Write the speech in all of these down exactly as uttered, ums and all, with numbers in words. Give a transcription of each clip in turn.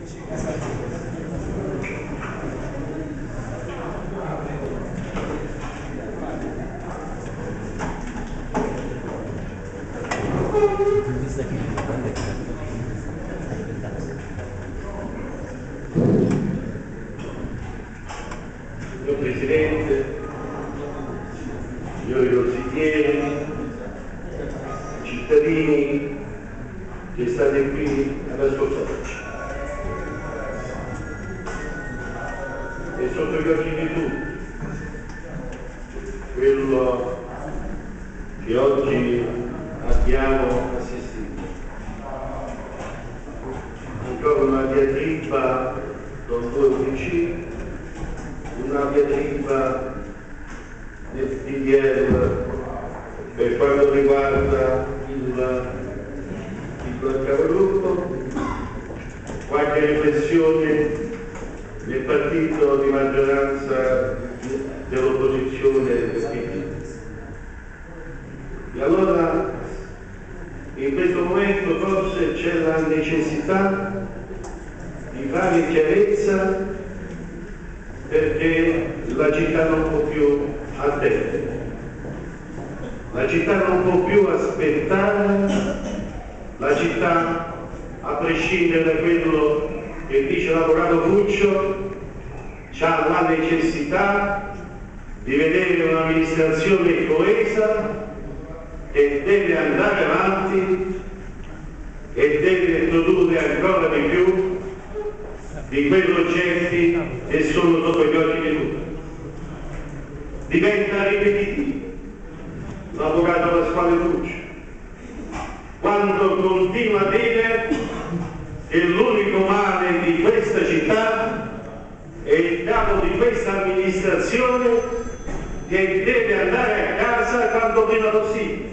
Signor Presidente, signori consiglieri, cittadini che state qui ad ascoltarci. È sotto gli occhi di tutti quello che oggi abbiamo assistito. Ancora una diatriba con due U D C, una diatriba del P D L per quanto riguarda il, il capogruppo, qualche riflessione del partito di maggioranza dell'opposizione del P D. E allora in questo momento forse c'è la necessità di fare chiarezza, perché la città non può più attendere, la città non può più aspettare, la città, a prescindere da quello che dice l'avvocato Fuccio, ha la necessità di vedere un'amministrazione coesa che deve andare avanti e deve produrre ancora di più di quei progetti che sono sotto gli occhi di tutti. Diventa ripetitivo l'avvocato Pasquale Fuccio quando continua a dire che l'unico male di questa città è il capo di questa amministrazione che deve andare a casa quanto prima possibile.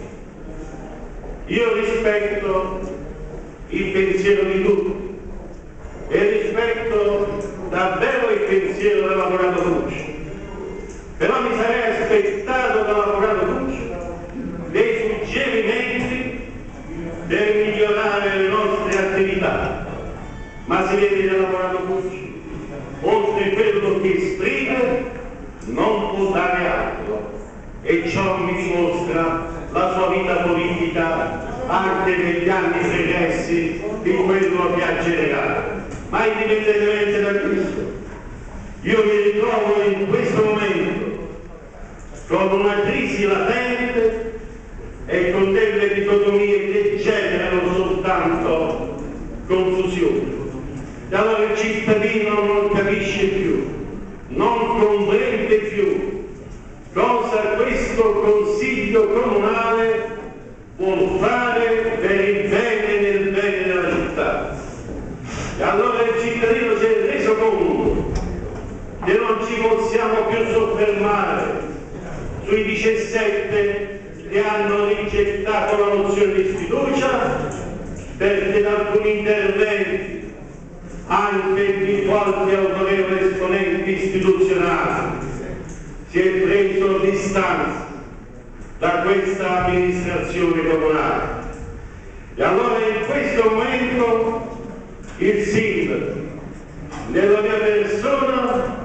Io rispetto il pensiero di tutti e rispetto davvero il pensiero dell'avvocato Fuccio, però mi sarei aspettato dall'avvocato Fuccio dei suggerimenti per migliorare le nostre attività, ma si vede dall'avvocato Fuccio, oltre quello che esprime, non può dare altro, e ciò mi dimostra la sua vita politica anche negli anni pregressi di quello che ha generato. Ma indipendentemente da questo, io mi ritrovo in questo momento con una crisi latente e con delle dicotomie che generano soltanto confusione. E allora il cittadino non capisce più, non comprende più cosa questo Consiglio Comunale vuol fare per il bene e nel bene della città. E allora il cittadino si è reso conto che non ci possiamo più soffermare sui diciassette che hanno rigettato la mozione di sfiducia, perché da alcuni interventi anche di qualche autorevole esponente istituzionale si è preso distanza da questa amministrazione comunale. E allora in questo momento il sindaco, nella mia persona,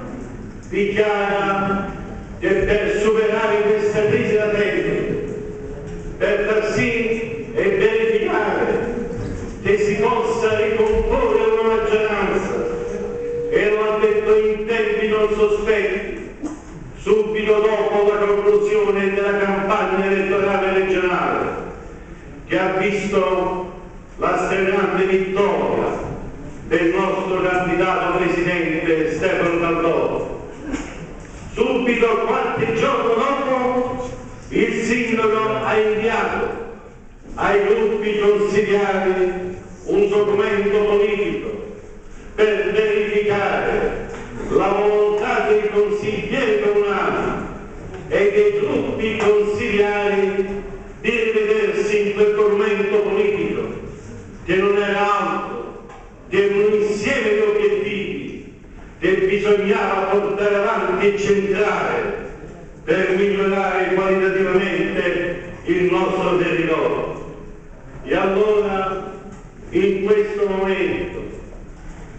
dichiara che per superare questa crisi latente, per far sì e verificare che si possa ricomporre una maggioranza, e lo ha detto in tempi non sospetti, subito dopo la conclusione della campagna elettorale regionale, che ha visto la strenante vittoria del nostro candidato presidente Stefano Caldoro. Subito, qualche giorno dopo, il sindaco ha inviato ai gruppi consigliari un documento politico per verificare la volontà dei consiglieri comunali e dei gruppi consigliari di rivedersi in quel documento politico, che non era altro che un insieme di obiettivi che bisognava portare avanti e centrare per migliorare qualitativamente il nostro territorio. E allora, in questo momento,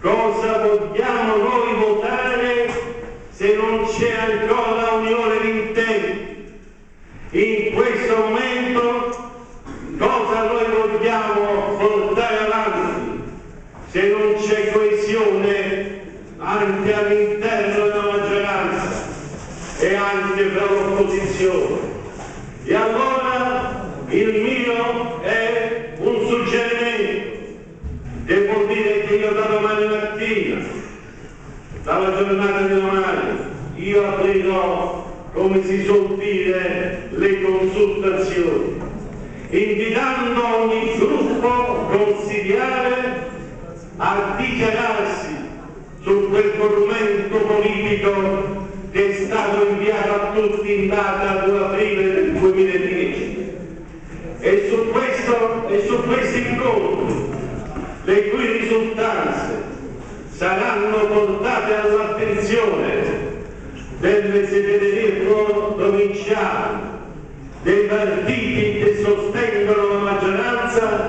Cosa vogliamo noi votare se non c'è ancora unione di intenti? In questo momento cosa noi vogliamo portare avanti se non c'è coesione anche all'interno della maggioranza e anche per l'opposizione? E allora il mio è un suggerimento. Devo dire che io da domani mattina, dalla giornata di domani, io aprirò, come si suol dire, le consultazioni, invitando ogni gruppo consigliare a dichiararsi su quel documento politico che è stato inviato a tutti in data due aprile del duemiladieci. E su questo e su questi incontri, le cui risultanze saranno portate all'attenzione delle segreterie provinciali, dei partiti che sostengono la maggioranza,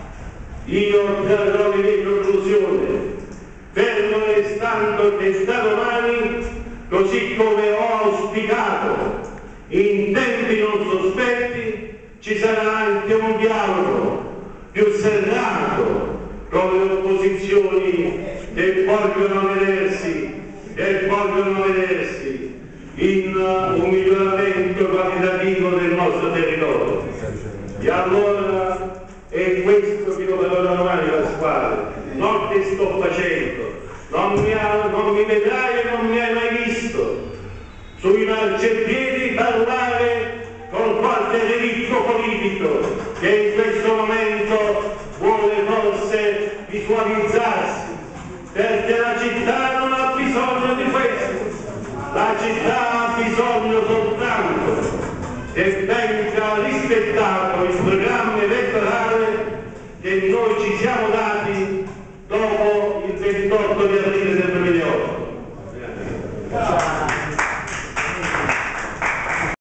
io trarrò le mie conclusioni, fermo restando che da domani, così come ho auspicato, in tempi non sospetti, ci sarà anche un dialogo più serrato con le opposizioni che vogliono vedersi, che vogliono vedersi in un miglioramento qualitativo del nostro territorio. E allora è questo che io farò domani, Pasquale, non che sto facendo, non mi, ha, non mi vedrai e non mi hai mai visto sui marciapiedi parlare con qualche relitto politico che in questo momento vuole forse visualizzarsi, perché la città non ha bisogno di questo, la città ha bisogno soltanto che venga rispettato il programma elettorale che noi ci siamo dati dopo il ventotto di aprile.